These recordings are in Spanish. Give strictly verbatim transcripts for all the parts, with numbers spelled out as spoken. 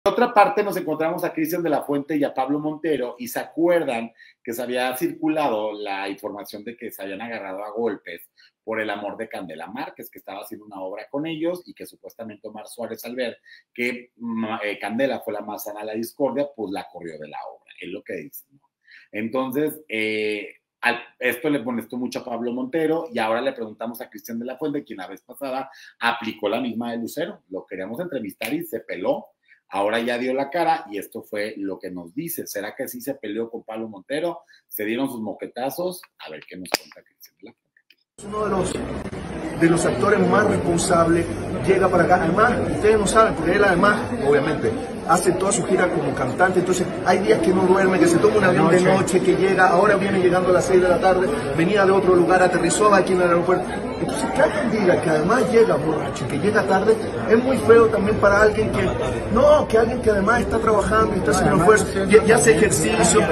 Por otra parte, nos encontramos a Cristian de la Fuente y a Pablo Montero, y se acuerdan que se había circulado la información de que se habían agarrado a golpes por el amor de Candela Márquez, que estaba haciendo una obra con ellos, y que supuestamente Omar Suárez, al ver que eh, Candela fue la más sana a la discordia, pues la corrió de la obra, es lo que dicen, ¿no? Entonces, eh, al, esto le molestó mucho a Pablo Montero, y ahora le preguntamos a Cristian de la Fuente, quien la vez pasada aplicó la misma de Lucero. Lo queríamos entrevistar y se peló. Ahora ya dio la cara, y esto fue lo que nos dice. ¿Será que sí se peleó con Pablo Montero? ¿Se dieron sus moquetazos? A ver qué nos cuenta Cristian de la Fuente. Es uno de los, de los actores más responsables, llega para acá. Además, ustedes no saben, porque él además, obviamente, hace toda su gira como cantante, entonces hay días que no duerme, que se toma un avión de noche, que llega, ahora viene llegando a las seis de la tarde, venía de otro lugar, aterrizó aquí en el aeropuerto. Entonces, que alguien diga que además llega borracho, que llega tarde, es muy feo también para alguien que, no, que alguien que además está trabajando y está haciendo esfuerzo, y, y hace ejercicio,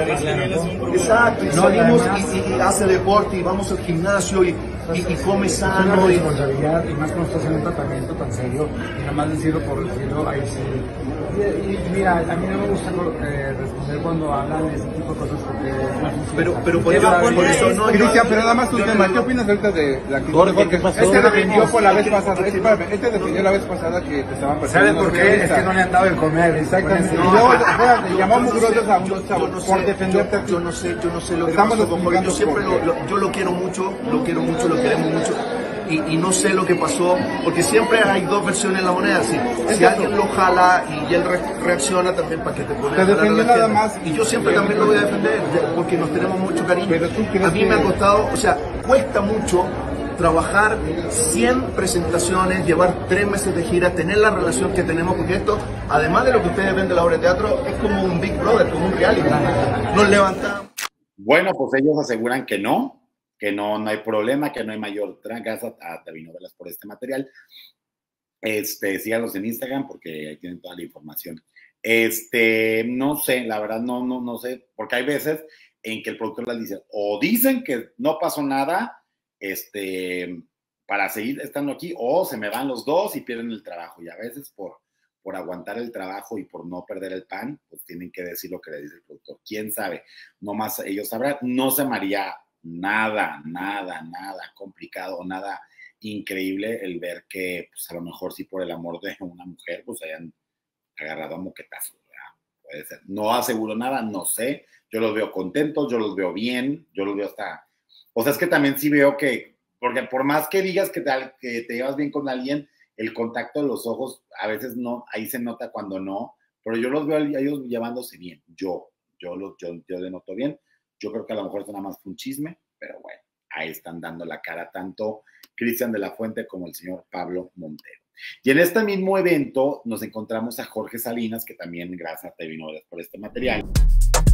exacto, y salimos y, y hace deporte, y vamos al gimnasio, y, y, y come sano. Es una responsabilidad, y más cuando estás en un tratamiento tan serio, y nada más decirlo por decirlo, ahí sí. Y, y mira, a mí no me gusta eh, responder cuando hablan de ese tipo de cosas porque no funciona. Pero, pero por, eso, por eso no... Cristian, pero nada más tu tema, ¿qué opinas ahorita de la actitud de Jorge? Este defendió por la vez pasada, espérame, este defendió la vez pasada que te estaban persiguiendo. ¿Sabes por qué? Es que no le han dado el comer. Exactamente. Y luego, espérate, llamó mugrosos a unos chavos por defenderte. Yo, yo no sé, yo no sé lo que pasó con Jorge. Yo siempre lo, lo, yo lo quiero mucho, lo quiero mucho, lo queremos mucho. Y, y no sé lo que pasó, porque siempre hay dos versiones en la moneda. Si, si alguien lo jala y él re, reacciona también para que te pones te defendió nada más. Y yo siempre también lo voy a defender, porque nos tenemos mucho cariño. Pero tú crees a mí que... me ha costado, o sea, cuesta mucho trabajar cien presentaciones, llevar tres meses de gira, tener la relación que tenemos, porque esto, además de lo que ustedes ven de la obra de teatro, es como un Big Brother, como un reality. Nos levantamos. Bueno, pues ellos aseguran que no, que no, no hay problema, que no hay mayor gracias a Tavinovelas por este material. Este, síganos en Instagram porque ahí tienen toda la información. Este, no sé, la verdad no, no, no sé, porque hay veces en que el productor les dice, o dicen que no pasó nada, este, para seguir estando aquí, o se me van los dos y pierden el trabajo, y a veces por, por aguantar el trabajo y por no perder el pan, pues tienen que decir lo que le dice el productor. ¿Quién sabe? Nomás ellos sabrán. No se me haría nada, nada, nada complicado, nada increíble el ver que, pues a lo mejor sí por el amor de una mujer, pues hayan agarrado a moquetazos, ¿verdad? Puede ser. No aseguro nada, no sé. Yo los veo contentos, yo los veo bien, yo los veo hasta... O sea, es que también sí veo que, porque por más que digas que te, que te llevas bien con alguien, el contacto de los ojos, a veces no, ahí se nota cuando no, pero yo los veo a ellos llevándose bien, yo, yo, los, yo, yo denoto bien. Yo creo que a lo mejor esto nada más fue un chisme, pero bueno, ahí están dando la cara tanto Cristian de la Fuente como el señor Pablo Montero. Y en este mismo evento nos encontramos a Jorge Salinas, que también gracias a Tavinovelas por este material.